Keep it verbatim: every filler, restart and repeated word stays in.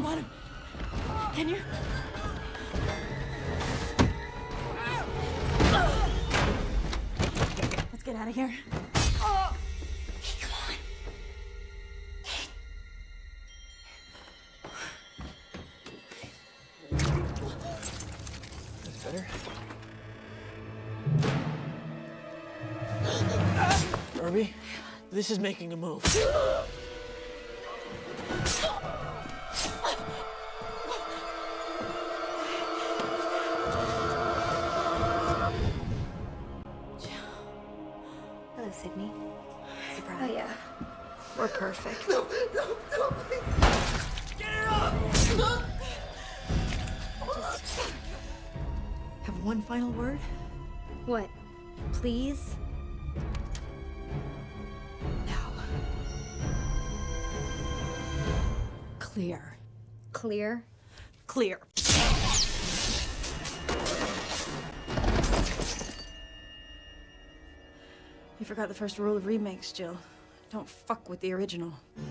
on. Can you? Let's get out of here. Oh. Hey, come on. That's better. Irby, this is making a move. Hello, Sydney. Surprise. Oh, yeah. We're perfect. No, no, no, please. Get it up! Just have one final word. What? Please? Now. Clear. Clear? Clear. You forgot the first rule of remakes, Jill. Don't fuck with the original.